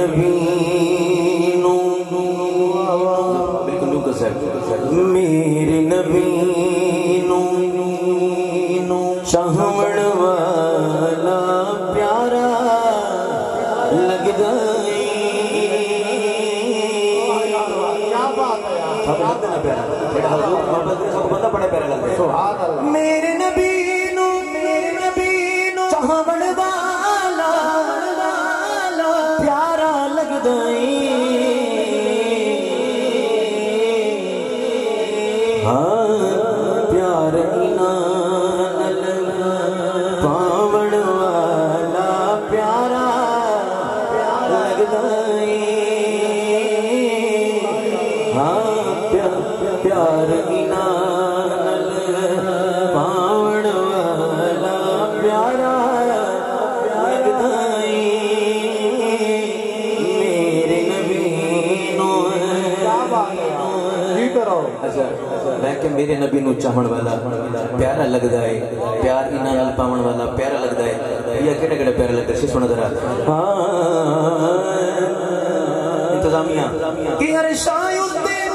نبی نو بالکل لوگ سے میرے نبی نو چاہمن والا پیارا لگدا میرے نبی نو چاہمن والا پیارا لگدا ہاں پیار نال پاون والا پیارا لگدا ہاں پیار نال پاون والا پیارا لگدا میرے نبی نو میں کہ میرے نبی نو چاہن والا پیارا لگدا ہے پیار انہاں نال پاون والا پیارا لگدا ہے یہ کیڑے کیڑے پیارا لگدا ہے سنو ذرا انتظامیہ کہ ہر شاید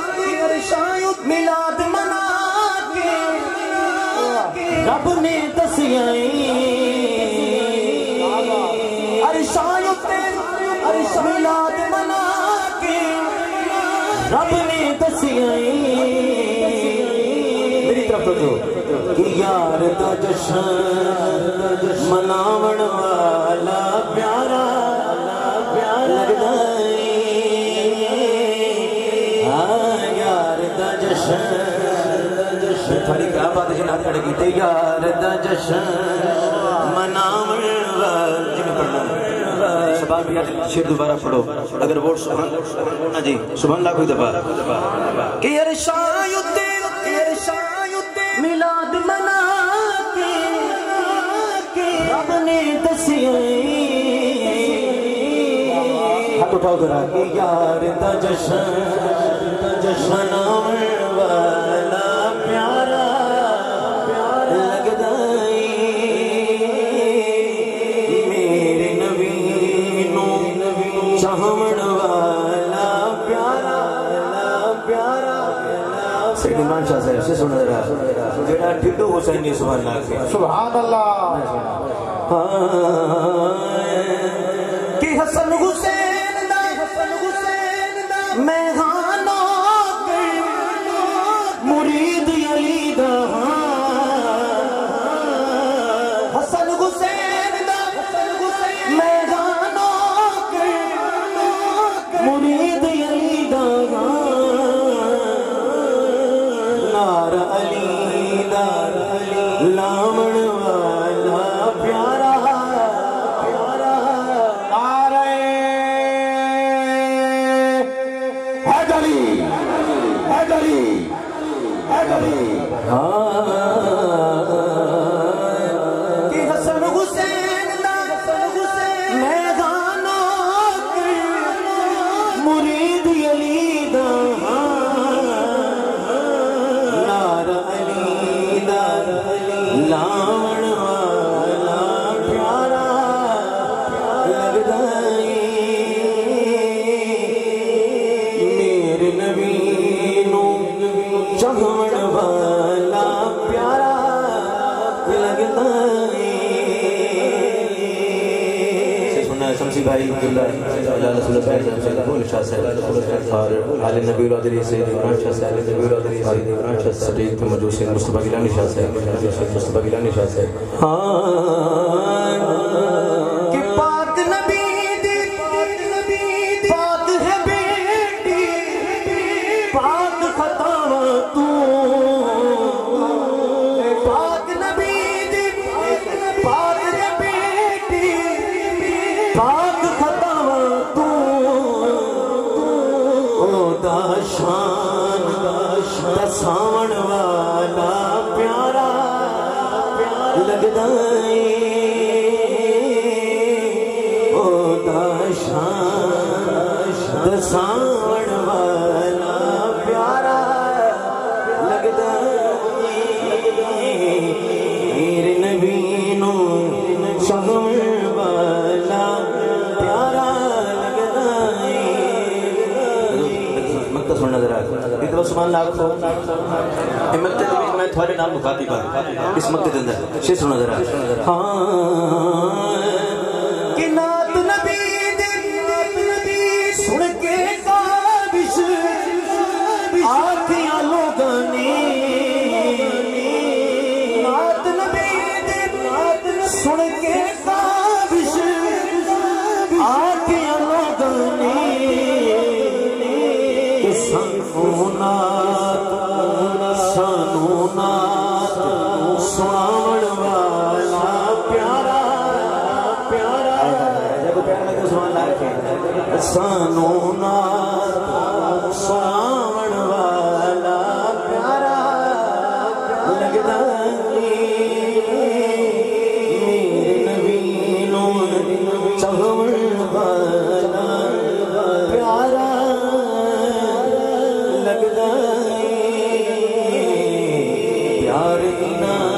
میلاد منا کے رب نے دسیا ہر شاید میلاد منا کے رب نے دسیا میری طرف تو جو کہ یار دا جشن مناون والا پیارا لگدا ہاں یار دا جشن تھوڑی کیا بات ہے جنہاں کھڑے کی تے یار دا جشن مناون والا جی میں پڑھنا شباب بھی شیر دوبارہ پڑھو اگر ووٹ سبحان جی سبحان اللہ کوئی دفعہ کہ ارشاد میلاد منا کے رب نے دسیا ہاتھ اٹھاؤ ذرا کہ یار دا جشن مناون والا پیارا لگدا میرے نبی نو چاہون والا پیارا سید عمران شاہ صاحب سے سن رہا جڑا ٹھڈو حسینی سبحان اللہ کے سبحان اللہ کہ حسن حسین دا میں ہانو مرید علی دا حسن حسین دا میں ہانو مرید علی دا نار علی لامن والا پیارا کہ حسن حسین میں گانا مرید علی دا نار علی لامن والا پیارا لگدا میرے نبی نو چاہون والا پیارا لگدا سننا شمسی بھائی عبداللہ اللہ رسول اللہ ابول شاہ صاحب اور عالم نبی العدری سید عمران شاہ صاحب صدیق موجود سید مصطفیٰ گیلانی شاہ صاحب کہ پاک نبی پاک ہے بیٹی پاک خطاواں تو پاک نبی پاک ہے بیٹی پاک خطاواں تو او دا شان دساون والا پیارا لگدا او دا شان دساون والا پیارا لگدا میرے نبی نو چاہون والا پیارا لگدا سبحان اللہ مقتے دے میں تھوڑے نام مخاطب ہوں اس مقتے دے اندر شیر سنو ذرا کہ نات نبی دے سن کے کابش آکھیاں لوگاں نے نات نبی دے سن کے کابش آکھیاں لوگاں نے سانو نات سناون والا پیارا پیارا جب پیارا لگے سبحان اللہ سانو نات سناون والا پیارا لگدا میرے نبی نو چاہون والا پیارا لگدا پیار نہ